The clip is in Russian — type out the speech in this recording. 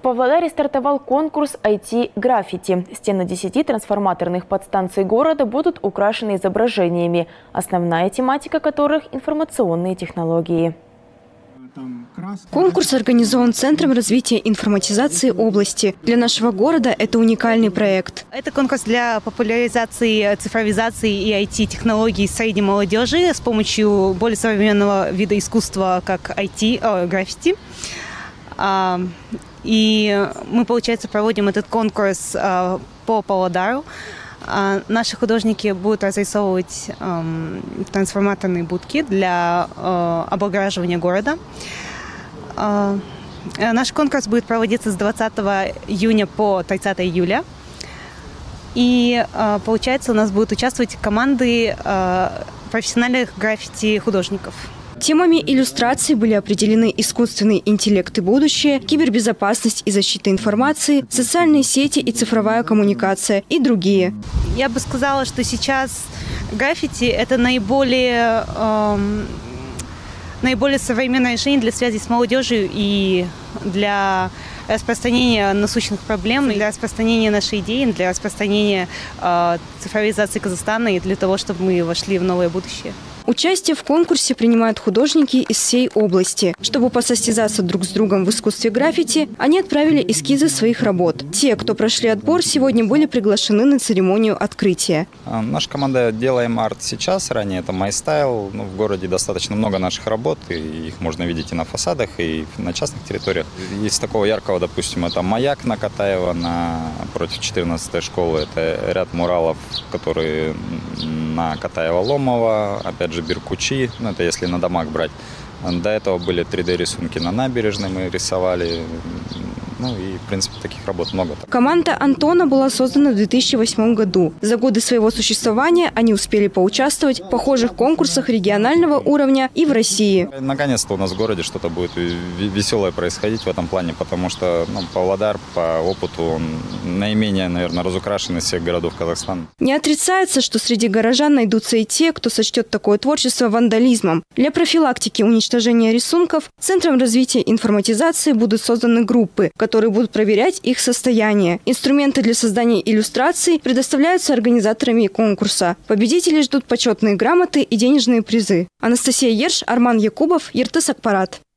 Павлодаре стартовал конкурс IT-граффити. Стены 10 трансформаторных подстанций города будут украшены изображениями, основная тематика которых – информационные технологии. Конкурс организован Центром развития информатизации области. Для нашего города это уникальный проект. Это конкурс для популяризации цифровизации и IT-технологий среди молодежи с помощью более современного вида искусства, как граффити. И мы, получается, проводим этот конкурс по Павлодару. Наши художники будут разрисовывать трансформаторные будки для облагораживания города. Наш конкурс будет проводиться с 20 июня по 30 июля. И, получается, у нас будут участвовать команды профессиональных граффити-художников. Темами иллюстраций были определены искусственный интеллект и будущее, кибербезопасность и защита информации, социальные сети и цифровая коммуникация и другие. Я бы сказала, что сейчас граффити – это наиболее современное решение для связи с молодежью и для распространения насущных проблем, для распространения нашей идеи, для распространения цифровизации Казахстана и для того, чтобы мы вошли в новое будущее. Участие в конкурсе принимают художники из всей области. Чтобы посостязаться друг с другом в искусстве граффити, они отправили эскизы своих работ. Те, кто прошли отбор, сегодня были приглашены на церемонию открытия. Наша команда «Делаем арт сейчас», ранее это MyStyle. В городе достаточно много наших работ, и их можно видеть и на фасадах, и на частных территориях. Из такого яркого, допустим, это «Маяк» на Катаева, напротив 14-й школы. Это ряд муралов, которые на Катаева-Ломова, опять же Беркучи, это если на домах брать. До этого были 3D-рисунки на набережной, мы рисовали. И, в принципе, таких работ много. Команда Антона была создана в 2008 году. За годы своего существования они успели поучаствовать в похожих конкурсах регионального уровня и в России. Наконец-то у нас в городе что-то будет веселое происходить в этом плане, потому что Павлодар по опыту он наименее, наверное, разукрашен из всех городов Казахстана. Не отрицается, что среди горожан найдутся и те, кто сочтет такое творчество вандализмом. Для профилактики уничтожения рисунков Центром развития информатизации будут созданы группы, которые будут проверять их состояние. Инструменты для создания иллюстраций предоставляются организаторами конкурса. Победители ждут почетные грамоты и денежные призы. Анастасия Ерш, Арман Якубов, Ертыс Акпарат.